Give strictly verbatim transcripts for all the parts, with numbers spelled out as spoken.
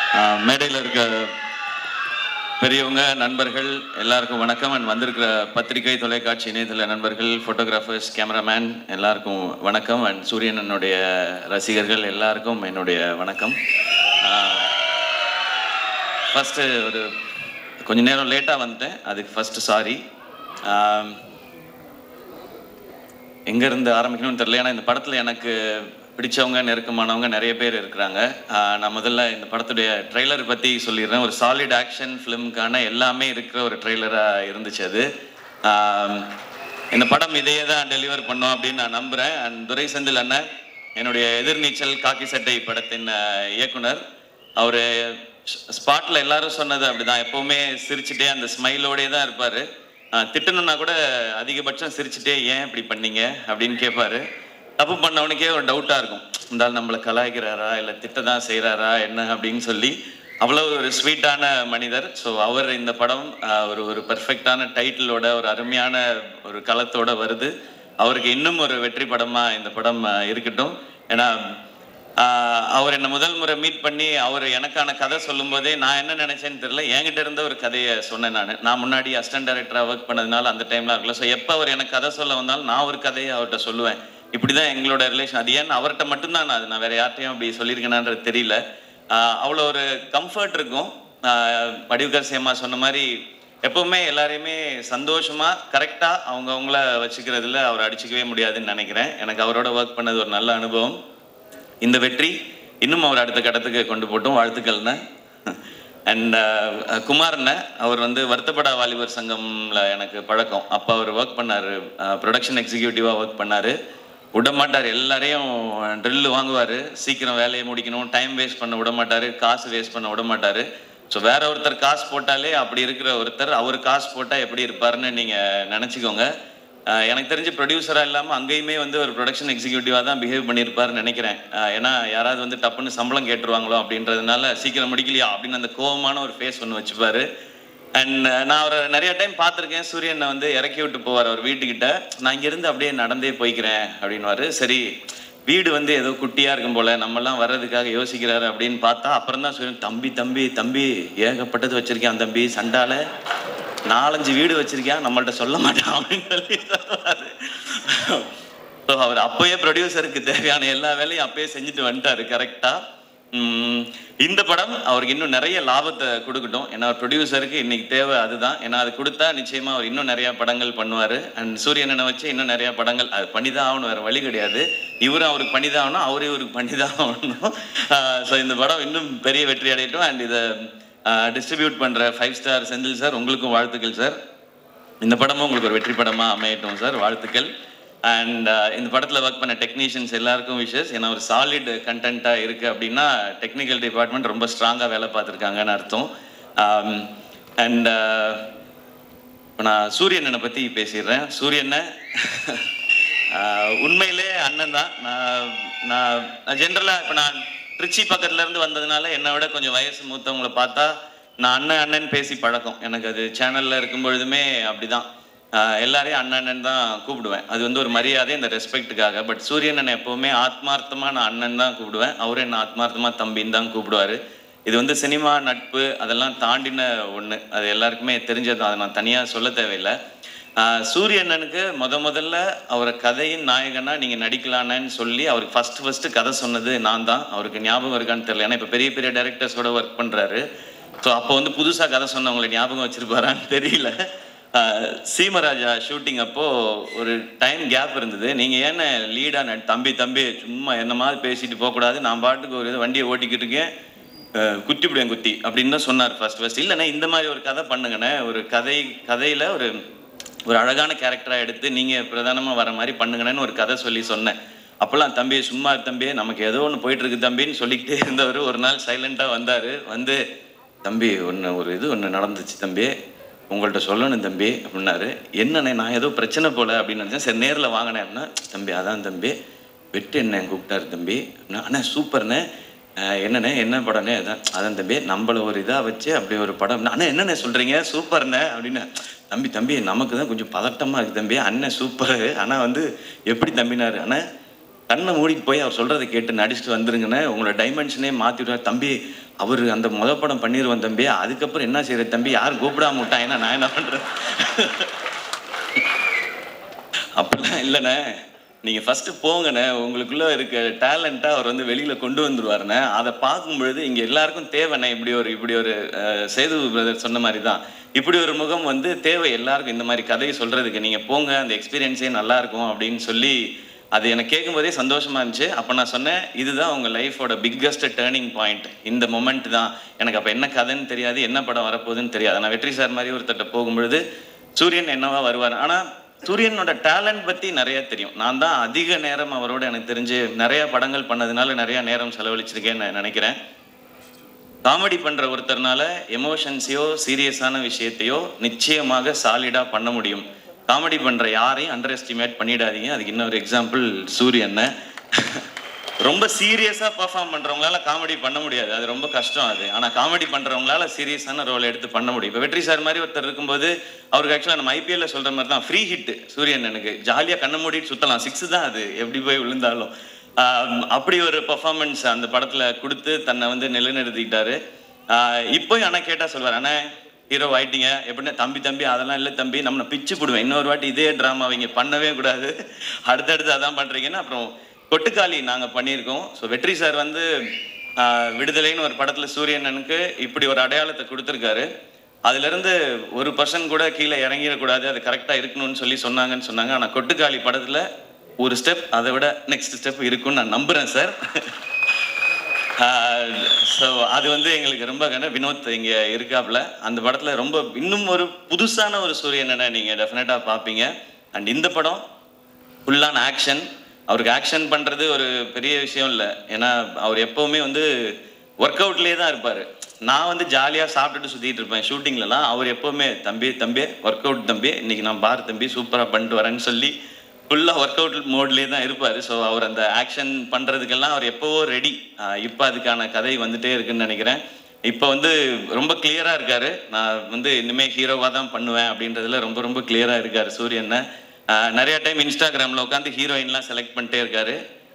மேடையில் இருக்க பெரியவங்க நண்பர்கள் எல்லாருக்கும் வணக்கம். அண்ட் வந்திருக்கிற பத்திரிகை தொலைக்காட்சி இணையதள நண்பர்கள், ஃபோட்டோகிராஃபர்ஸ், கேமராமேன் எல்லாருக்கும் வணக்கம். அண்ட் சூரியனனுடைய ரசிகர்கள் எல்லாருக்கும் என்னுடைய வணக்கம். ஃபஸ்ட்டு ஒரு கொஞ்ச நேரம் லேட்டாக வந்துட்டேன், அதுக்கு ஃபஸ்ட்டு சாரி. எங்கேருந்து ஆரம்பிக்கணும்னு தெரியல. ஏன்னா இந்த படத்தில் எனக்கு பிடிச்சவங்க, நெருக்கமானவங்க நிறைய பேர் இருக்கிறாங்க. நான் முதல்ல இந்த படத்துடைய ட்ரெய்லர் பற்றி சொல்லிடுறேன். ஒரு சாலிட் ஆக்ஷன் ஃபிலிமுக்கான எல்லாமே இருக்கிற ஒரு ட்ரெய்லராக இருந்துச்சு அது. இந்த படம் இதையே தான் டெலிவர் பண்ணோம் அப்படின்னு நான் நம்புகிறேன். அண்ட் துரை செந்தில் அண்ணன், என்னுடைய எதிர்நீச்சல் காக்கி சட்டை படத்தின் இயக்குனர், அவர் ஸ்பாட்டில் எல்லாரும் சொன்னது அப்படிதான், எப்போவுமே சிரிச்சுட்டே அந்த ஸ்மைலோடே தான் இருப்பார். திட்டணுன்னா கூட அதிகபட்சம் சிரிச்சுட்டே ஏன் இப்படி பண்ணீங்க அப்படின்னு கேட்பாரு. தப்பு பண்ணவனுக்கே ஒரு டவுட்டாக இருக்கும், இருந்தாலும் நம்மளை கலாய்க்கிறாரா இல்லை திட்ட தான் செய்கிறாரா என்ன அப்படின்னு சொல்லி. அவ்வளோ ஒரு ஸ்வீட்டான மனிதர். ஸோ அவர் இந்த படம் ஒரு ஒரு பெர்ஃபெக்டான டைட்டிலோட ஒரு அருமையான ஒரு களத்தோட வருது. அவருக்கு இன்னும் ஒரு வெற்றி படமாக இந்த படம் இருக்கட்டும். ஏன்னா அவர் என்னை முதல் முறை மீட் பண்ணி அவர் எனக்கான கதை சொல்லும் போதே நான் என்ன நினைச்சேன்னு தெரியல, என்கிட்ட இருந்த ஒரு கதையை சொன்னேன். நான் நான் முன்னாடி அசிஸ்டன்ட் டைரக்டராக ஒர்க் பண்ணதுனால அந்த டைம்லாம் இருக்குல்ல. ஸோ எப்போ அவர் எனக்கு கதை சொல்ல வந்தாலும் நான் ஒரு கதையை அவர்கிட்ட சொல்லுவேன். இப்படிதான் எங்களோட ரிலேஷன். அது ஏன்னு அவர்கிட்ட மட்டும்தான் நான் நான் வேற யார்ட்டையும் அப்படி சொல்லியிருக்கேனான்றது தெரியல. அவ்வளோ ஒரு கம்ஃபர்ட் இருக்கும். வடிவுகர் சேமா சொன்ன மாதிரி எப்பவுமே எல்லாரையுமே சந்தோஷமா கரெக்டா அவங்க அவங்கள வச்சுக்கிறதுல அவர் அடிச்சுக்கவே முடியாதுன்னு நினைக்கிறேன். எனக்கு அவரோட ஒர்க் பண்ணது ஒரு நல்ல அனுபவம். இந்த வெற்றி இன்னும் அவர் அடுத்த கட்டத்துக்கு கொண்டு போட்டும், வாழ்த்துக்கள்ண்ண. அண்ட் குமார்ண்ண, அவர் வந்து வருத்தப்படா வாலிபர் சங்கம்ல எனக்கு பழக்கம். அப்போ அவர் ஒர்க் பண்ணார், ப்ரொடக்ஷன் எக்ஸிக்யூட்டிவாக ஒர்க் பண்ணார். விட மாட்டார், எல்லாரையும் ட்ரில்லு வாங்குவார், சீக்கிரம் வேலையை முடிக்கணும், டைம் வேஸ்ட் பண்ண விட மாட்டார், காசு வேஸ்ட் பண்ண விட மாட்டார். ஸோ வேற ஒருத்தர் காசு போட்டாலே அப்படி இருக்கிற ஒருத்தர் அவர் காசு போட்டால் எப்படி இருப்பாருன்னு நீங்கள் நினச்சிக்கோங்க. எனக்கு தெரிஞ்சு ப்ரொடியூசராக இல்லாமல் அங்கேயுமே வந்து ஒரு ப்ரொடக்ஷன் எக்ஸிக்யூட்டிவாக தான் பிஹேவ் பண்ணியிருப்பாருன்னு நினைக்கிறேன். ஏன்னா யாராவது வந்து டப்புன்னு சம்பளம் கேட்டுருவாங்களோ அப்படின்றதுனால சீக்கிரம் முடிக்கலையா அப்படின்னு அந்த கோவமான ஒரு ஃபேஸ் ஒன்று வச்சுப்பாரு. அண்ட் நான் அவரை நிறைய டைம் பார்த்துருக்கேன். சூரியனை வந்து இறக்கி விட்டு போவார் அவர் வீட்டுக்கிட்ட. நான் இங்கேருந்து அப்படியே நடந்தே போய்க்கிறேன் அப்படின்வாரு. சரி, வீடு வந்து ஏதோ குட்டியாக இருக்கும் போல், நம்மெல்லாம் வர்றதுக்காக யோசிக்கிறாரு அப்படின்னு பார்த்தா அப்புறம் தான் சூரியன், தம்பி தம்பி தம்பி ஏகப்பட்டது வச்சுருக்கேன் தம்பி, சண்டால நாலஞ்சு வீடு வச்சிருக்கேன், நம்மள்ட்ட சொல்ல மாட்டான் அப்படின்னு சொல்லி சொல்லுவாரு. ஸோ அவர் அப்போயே ப்ரொடியூசருக்கு தேவையான எல்லா வேலையும் அப்பயே செஞ்சுட்டு வந்துட்டாரு கரெக்டா. இந்த படம் அவருக்கு இன்னும் நிறைய லாபத்தை கொடுக்கட்டும். ஏன்னா ப்ரொடியூசருக்கு இன்னைக்கு தேவை அதுதான். ஏன்னா அது கொடுத்தா நிச்சயமா அவர் இன்னும் நிறைய படங்கள் பண்ணுவார். அண்ட் சூரியனை வச்சு இன்னும் நிறைய படங்கள் அது பண்ணிதான் ஆகணும், வேற வழி கிடையாது. இவரும் அவருக்கு பண்ணிதான் ஆகணும், அவரே இவருக்கு பண்ணிதான் ஆகணும். ஸோ இந்த படம் இன்னும் பெரிய வெற்றி அடையட்டும். அண்ட் இதை டிஸ்ட்ரிபியூட் பண்ணுற ஃபைவ் ஸ்டார் செந்தில் சார், உங்களுக்கும் வாழ்த்துக்கள் சார். இந்த படமும் உங்களுக்கு ஒரு வெற்றி படமாக அமையட்டும் சார், வாழ்த்துக்கள். அண்ட் இந்த படத்தில் ஒர்க் பண்ண டெக்னீஷியன்ஸ் எல்லாருக்கும் விஷஸ். ஏன்னா ஒரு சாலிட் கண்டென்ட்டாக இருக்குது அப்படின்னா டெக்னிக்கல் டிபார்ட்மெண்ட் ரொம்ப ஸ்ட்ராங்காக வேலை பார்த்துருக்காங்கன்னு அர்த்தம். அண்ட் இப்போ நான் சூரியனை பற்றி பேசிடுறேன். சூரியனை உண்மையிலே அண்ணன் தான். நான் நான் ஜென்ரலாக இப்போ நான் திருச்சி பக்கத்துலேருந்து வந்ததுனால என்னை விட கொஞ்சம் வயசு மூத்தவங்களை பார்த்தா நான் அண்ணன் அண்ணன் பேசி பழக்கம். எனக்கு அது சேனலில் இருக்கும் பொழுதுமே அப்படி தான், எல்லாரையும் அண்ணன் அண்ணன் தான் கூப்பிடுவேன். அது வந்து ஒரு மரியாதை, இந்த ரெஸ்பெக்டுக்காக. பட் சூரியன் அண்ணன் எப்போவுமே ஆத்மார்த்தமாக நான் அண்ணன் தான் கூப்பிடுவேன், அவரும் என்ன ஆத்மார்த்தமாக தம்பின்னு தான் கூப்பிடுவார். இது வந்து சினிமா நட்பு அதெல்லாம் தாண்டின ஒன்று, அது எல்லாருக்குமே தெரிஞ்சது தான், அதை நான் தனியாக சொல்ல தேவையில்லை. சூரியண்ணனுக்கு முத முதல்ல அவரை கதையின் நாயகனா நீங்கள் நடிக்கலான்னு சொல்லி அவருக்கு ஃபஸ்ட்டு ஃபஸ்ட்டு கதை சொன்னது நான் தான். அவருக்கு ஞாபகம் இருக்கான்னு தெரியல, ஏன்னா இப்போ பெரிய பெரிய டைரக்டர்ஸோட ஒர்க் பண்ணுறாரு. ஸோ அப்போ வந்து புதுசாக கதை சொன்னவங்களை ஞாபகம் வச்சுருப்பாரான்னு தெரியல. சீமராஜா ஷூட்டிங் அப்போது ஒரு டைம் கேப் இருந்தது. நீங்கள் ஏன்னா லீடாக நடி தம்பி தம்பி சும்மா என்ன மாதிரி பேசிட்டு போகக்கூடாது, நான் பாட்டுக்கு ஒரு இது வண்டியை ஓட்டிக்கிட்டு இருக்கேன், குத்தி விடுவேன் குத்தி அப்படின்னு தான் சொன்னார் ஃபர்ஸ்ட் ஃபர்ஸ்ட். இல்லைண்ணே இந்த மாதிரி ஒரு கதை பண்ணுங்கண்ணே, ஒரு கதை கதையில் ஒரு ஒரு அழகான கேரக்டராக எடுத்து நீங்கள் பிரதானமாக வர மாதிரி பண்ணுங்கன்னு ஒரு கதை சொல்லி சொன்னேன். அப்போல்லாம் தம்பி சும்மா தம்பி நமக்கு ஏதோ ஒன்று போயிட்டுருக்கு தம்பின்னு சொல்லிக்கிட்டே இருந்தவர் ஒரு நாள் சைலண்ட்டாக வந்தார். வந்து தம்பி ஒன்று ஒரு இது ஒன்று நடந்துச்சு தம்பி, உங்கள்கிட்ட சொல்லணும் தம்பி அப்படின்னாரு. என்னண்ணே நான் ஏதோ பிரச்சனை போல அப்படின்னு நினச்சேன். சரி நேரில் வாங்கினேன் அப்படின்னா, தம்பி அதான் தம்பி வெட்டு என்ன கூப்பிட்டாரு தம்பி அப்படின்னா, அண்ணா சூப்பர்ண்ணே, என்னண்ணே என்ன படம்னே அதான் அதான் தம்பி நம்மளை ஒரு இதாக வச்சு அப்படி ஒரு படம். அண்ணா என்னண்ணே சொல்கிறீங்க சூப்பர்ண்ணே அப்படின்னு. தம்பி தம்பி நமக்கு தான் கொஞ்சம் பதட்டமாக இருக்குது தம்பி, அண்ணன் சூப்பரு ஆனால் வந்து எப்படி தம்பினாரு, அண்ணா கண்ணை மூடிட்டு போய் அவர் சொல்கிறத கேட்டு நடிச்சுட்டு வந்துருங்கன்னு உங்களோட டைமென்ஷனே மாற்றி விடுவார். தம்பி அவர் அந்த முத படம் பண்ணிடுவேன் தம்பி, அதுக்கப்புறம் என்ன செய்யறது தம்பி, யாரும் கூப்பிடாம விட்டான், ஏன்னா நான் என்ன பண்ணுறேன். அப்படிலாம் இல்லைண்ணே, நீங்கள் ஃபஸ்ட்டு போங்கண்ணே, உங்களுக்குள்ளே இருக்க டேலண்ட்டாக அவர் வந்து வெளியில் கொண்டு வந்துடுவாருண்ணே. அதை பார்க்கும்பொழுது இங்கே எல்லாருக்கும் தேவைண்ணே. இப்படி ஒரு இப்படி ஒரு சேது பிரதர் சொன்ன மாதிரி தான், இப்படி ஒரு முகம் வந்து தேவை எல்லாருக்கும். இந்த மாதிரி கதையை சொல்கிறதுக்கு நீங்கள் போங்க, அந்த எக்ஸ்பீரியன்ஸே நல்லாயிருக்கும் அப்படின்னு சொல்லி அது எனக்கு கேட்கும்போதே சந்தோஷமாக இருந்துச்சு. அப்போ நான் சொன்னேன், இதுதான் உங்கள் லைஃபோட பிக்கஸ்ட் டேர்னிங் பாயிண்ட், இந்த மொமெண்ட் தான். எனக்கு அப்போ என்ன கதைன்னு தெரியாது, என்ன படம் வரப்போகுதுன்னு தெரியாது. நான் வெற்றி சார் மாதிரி ஒருத்தட்ட போகும்பொழுது சூரியன் என்னவா வருவார். ஆனால் சூரியனோட டேலண்ட் பற்றி நிறையா தெரியும். நான் தான் அதிக நேரம் அவரோட எனக்கு தெரிஞ்சு நிறையா படங்கள் பண்ணதுனால நிறையா நேரம் செலவழிச்சிருக்கேன்னு நான் நினைக்கிறேன். காமெடி பண்ணுற ஒருத்தர்னால எமோஷன்ஸையோ சீரியஸான விஷயத்தையோ நிச்சயமாக சாலிடாக பண்ண முடியும். காமெடி பண்ணுற யாரையும் அண்டர் எஸ்டிமேட் பண்ணிடாதீங்க. அதுக்கு இன்னொரு எக்ஸாம்பிள் சூரியன். ரொம்ப சீரியஸாக பர்ஃபார்ம் பண்ணுறவங்களால காமெடி பண்ண முடியாது, அது ரொம்ப கஷ்டம் அது. ஆனால் காமெடி பண்ணுறவங்களால சீரியஸான ரோல் எடுத்து பண்ண முடியும். இப்போ வெற்றி சார் மாதிரி ஒருத்தர் இருக்கும்போது அவருக்கு ஆக்சுவலாக நம்ம ஐபிஎல்ல சொல்கிற மாதிரி தான் ஃப்ரீ ஹிட் சூரியன். எனக்கு ஜாலியாக கண்ணை மூடிட்டு சுற்றலாம், சிக்ஸு தான் அது, எப்படி போய் விழுந்தாலும். அப்படி ஒரு பர்ஃபார்மன்ஸ் அந்த படத்தில் கொடுத்து தன்னை வந்து நிலைநிறுத்திக்கிட்டாரு. இப்போ ஆனால் கேட்டால் சொல்வார், அண்ணா ஹீரோ ஆயிட்டீங்க எப்படின்னா, தம்பி தம்பி அதெல்லாம் இல்லை தம்பி, நம்ம பிச்சு போடுவேன், இன்னொரு வாட்டி இதே ட்ராமா அவங்க பண்ணவே கூடாது, அடுத்தடுத்து அதான் பண்ணுறீங்கன்னா. அப்புறம் கொட்டுக்காளி நாங்கள் பண்ணியிருக்கோம். ஸோ வெற்றி சார் வந்து விடுதலைன்னு ஒரு படத்தில் சூரியனனுக்கு இப்படி ஒரு அடையாளத்தை கொடுத்துருக்காரு. அதுலேருந்து ஒரு பர்சன்ட் கூட கீழே இறங்கிடக்கூடாது, அது கரெக்டாக இருக்கணும்னு சொல்லி சொன்னாங்கன்னு சொன்னாங்க. ஆனால் கொட்டுக்காளி படத்தில் ஒரு ஸ்டெப் அதை விட நெக்ஸ்ட் ஸ்டெப் இருக்குன்னு நான் நம்புகிறேன் சார். ஸோ அது வந்து எங்களுக்கு ரொம்ப கண்ண வினோத் இங்கே இருக்காப்புல அந்த படத்தில் ரொம்ப இன்னும் ஒரு புதுசான ஒரு சூரியனை நீங்கள் டெஃபினட்டாக பார்ப்பீங்க. அண்ட் இந்த படம் ஃபுல்லான ஆக்ஷன். அவருக்கு ஆக்ஷன் பண்ணுறது ஒரு பெரிய விஷயம் இல்லை, ஏன்னா அவர் எப்போவுமே வந்து ஒர்க் அவுட்லேயே தான் இருப்பார். நான் வந்து ஜாலியாக சாப்பிட்டுட்டு சுற்றிட்டு இருப்பேன் ஷூட்டிங்லலாம். அவர் எப்போவுமே தம்பி தம்பி ஒர்க் அவுட் தம்பி, இன்றைக்கி நான் பார் தம்பி சூப்பராக பண்ணிட்டு வரேன்னு சொல்லி ஃபுல்லாக ஒர்க் அவுட் மோட்லேயே தான் இருப்பார். ஸோ அவர் அந்த ஆக்ஷன் பண்ணுறதுக்கெல்லாம் அவர் எப்போவோ ரெடி. இப்போ அதுக்கான கதை வந்துகிட்டே இருக்குன்னு நினைக்கிறேன். இப்போ வந்து ரொம்ப கிளியராக இருக்கார், நான் வந்து இனிமேல் ஹீரோவாக தான் பண்ணுவேன் அப்படின்றதுல ரொம்ப ரொம்ப கிளியராக இருக்கார் சூரியனை. நிறையா டைம் இன்ஸ்டாகிராமில் உட்காந்து ஹீரோயின்லாம் செலக்ட் பண்ணிட்டே இருக்காரு.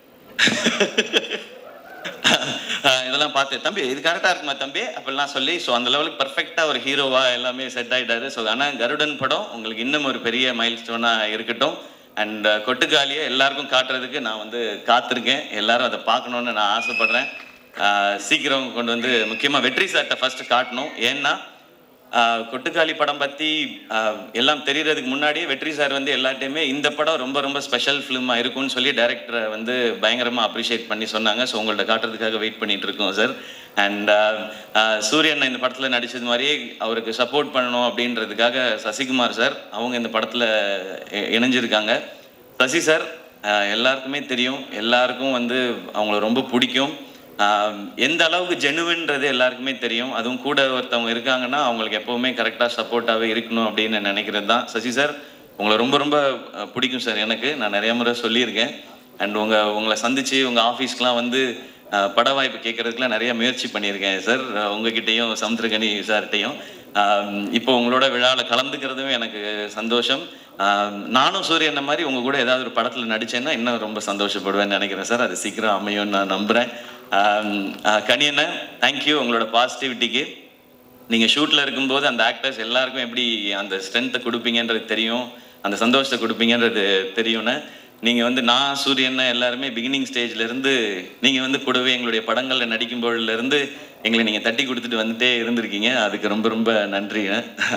இதெல்லாம் பார்த்து தம்பி இது கரெக்டாக இருக்குமா தம்பி அப்படிலாம் சொல்லி, ஸோ அந்த லெவலுக்கு பர்ஃபெக்டாக ஒரு ஹீரோவாக எல்லாமே செட் ஆகிட்டாரு. ஸோ ஆனால் கருடன் படம் உங்களுக்கு இன்னும் ஒரு பெரிய மைல் ஸ்டோனாக இருக்கட்டும். அண்ட் கொட்டுக்காலியை எல்லாருக்கும் காட்டுறதுக்கு நான் வந்து காத்திருக்கேன். எல்லாரும் அதை பார்க்கணுன்னு நான் ஆசைப்படுறேன். சீக்கிரம் கொண்டு வந்து முக்கியமாக வெற்றி சார்ட்ட ஃபஸ்ட்டு காட்டணும். ஏன்னா கொட்டுக்காளி படம் பற்றி எல்லாம் தெரியறதுக்கு முன்னாடியே வெற்றி சார் வந்து எல்லாட்டையுமே இந்த படம் ரொம்ப ரொம்ப ஸ்பெஷல் ஃபிலிமாக இருக்கும்னு சொல்லி டைரக்டரை வந்து பயங்கரமாக அப்ரிஷியேட் பண்ணி சொன்னாங்க. ஸோ உங்கள்ட்ட காட்டுறதுக்காக வெயிட் பண்ணிட்டு இருக்கோம் சார். அண்ட் சூரியன் இந்த படத்தில் நடித்தது மாதிரியே அவருக்கு சப்போர்ட் பண்ணணும் அப்படின்றதுக்காக சசிகுமார் சார் அவங்க இந்த படத்தில் இணைஞ்சிருக்காங்க. சசி சார் எல்லாருக்குமே தெரியும், எல்லாருக்கும் வந்து அவங்கள ரொம்ப பிடிக்கும். எந்த அளவுக்கு ஜெனுவின்றது எல்லாருக்குமே தெரியும். அதுவும் கூட ஒருத்தவங்க இருக்காங்கன்னா அவங்களுக்கு எப்போவுமே கரெக்டாக சப்போர்ட்டாகவே இருக்கணும் அப்படின்னு நினைக்கிறது தான். சசி சார் உங்களை ரொம்ப ரொம்ப பிடிக்கும் சார், எனக்கு நான் நிறைய முறை சொல்லியிருக்கேன். அண்ட் உங்கள் உங்களை சந்தித்து உங்கள் ஆஃபீஸ்க்கெலாம் வந்து பட வாய்ப்பு கேட்குறதுக்குலாம் நிறைய முயற்சி பண்ணியிருக்கேன் சார், உங்ககிட்டையும் சமுத்திரகனி சார்கிட்டையும். இப்போ உங்களோட விழாவில் கலந்துக்கிறதும் எனக்கு சந்தோஷம். நானும் சூரியன் மாதிரி உங்கள் கூட ஏதாவது ஒரு படத்தில் நடித்தேன்னா இன்னும் ரொம்ப சந்தோஷப்படுவேன்னு நினைக்கிறேன் சார். அது சீக்கிரம் அமையும்னு நான் நம்புகிறேன். கனியண்ண தேங்க்யூ உங்களோட பாசிட்டிவிட்டிக்கு. நீங்கள் ஷூட்டில் இருக்கும்போது அந்த ஆக்டர்ஸ் எல்லாருக்கும் எப்படி அந்த ஸ்ட்ரென்த்தை கொடுப்பீங்கன்றது தெரியும், அந்த சந்தோஷத்தை கொடுப்பீங்கன்றது தெரியும்னு. நீங்கள் வந்து நான் சூரியன் எல்லாருமே பிகினிங் ஸ்டேஜ்லேருந்து நீங்கள் வந்து கூடவே எங்களுடைய படங்களில் நடிக்கும்போதுலேருந்து எங்களை நீங்கள் தட்டி கொடுத்துட்டு வந்துட்டே இருந்திருக்கீங்க. அதுக்கு ரொம்ப ரொம்ப நன்றிங்க.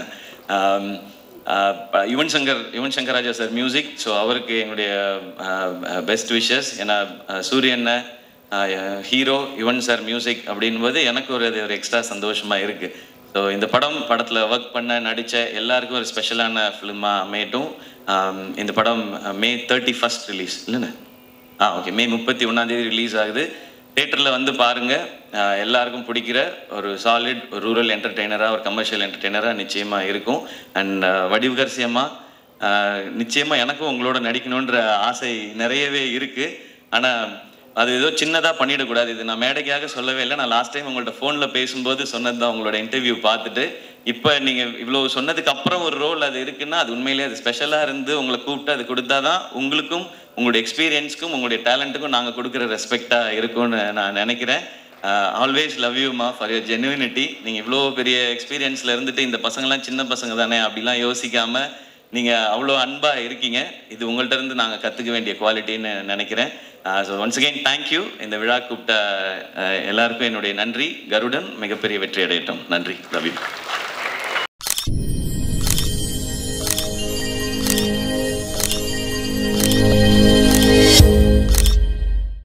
Yuvan Shankar Yuvan Shankar Raja sir music, so அவருக்கு எங்களுடைய பெஸ்ட் விஷஸ். ஏன்னா சூரியனை ஹீரோ யுவன் சார் மியூசிக் அப்படின்போது எனக்கு ஒரு அது ஒரு எக்ஸ்ட்ரா சந்தோஷமாக இருக்குது. ஸோ இந்த படம் படத்தில் ஒர்க் பண்ண நடித்த எல்லாருக்கும் ஒரு ஸ்பெஷலான ஃபிலிமாக அமையட்டும். இந்த படம் மே தேர்ட்டி ஃபஸ்ட் ரிலீஸ் இல்லைண்ணே? ஆ ஓகே, மே முப்பத்தி ஒன்றாந்தேதி ரிலீஸ் ஆகுது. தேட்டரில் வந்து பாருங்கள். எல்லாருக்கும் பிடிக்கிற ஒரு சாலிட் ஒரு ரூரல் என்டர்டெய்னராக ஒரு கமர்ஷியல் என்டர்டெய்னராக நிச்சயமாக இருக்கும். அண்ட் வடிவுகரசியமாக நிச்சயமாக எனக்கும் உங்களோட நடிக்கணுன்ற ஆசை நிறையவே இருக்குது. ஆனால் அது ஏதோ சின்னதாக பண்ணிடக்கூடாது. இது நான் மேடைக்காக சொல்லவே இல்லை, நான் லாஸ்ட் டைம் உங்கள்கிட்ட ஃபோனில் பேசும்போது சொன்னது தான். உங்களோட இன்டர்வியூ பார்த்துட்டு இப்போ நீங்கள் இவ்வளோ சொன்னதுக்கு அப்புறம் ஒரு ரோல் அது இருக்குன்னா அது உண்மையிலேயே அது ஸ்பெஷலாக இருந்து உங்களை கூப்பிட்டு அது கொடுத்தா தான் உங்களுக்கும் உங்களுடைய எக்ஸ்பீரியன்ஸ்க்கும் உங்களுடைய டேலண்ட்டுக்கும் நாங்கள் கொடுக்குற ரெஸ்பெக்டாக இருக்கும்னு நான் நினைக்கிறேன். ஆல்வேஸ் லவ் யூமா ஃபார் யுவர் ஜென்யூனிட்டி. நீங்கள் இவ்வளோ பெரிய எக்ஸ்பீரியன்ஸில் இருந்துட்டு இந்த பசங்கள்லாம் சின்ன பசங்க தானே அப்படிலாம் யோசிக்காமல் நீங்கள் அவ்வளோ அன்பாக இருக்கீங்க. இது உங்கள்கிட்ட இருந்து நாங்கள் கற்றுக்க வேண்டிய குவாலிட்டின்னு நினைக்கிறேன். So once again thank you. இந்த விழா கூப்பிட்ட எல்லாருக்கும் என்னுடைய நன்றி. கருடன் மிகப்பெரிய வெற்றி அடையட்டும். நன்றி. Love you.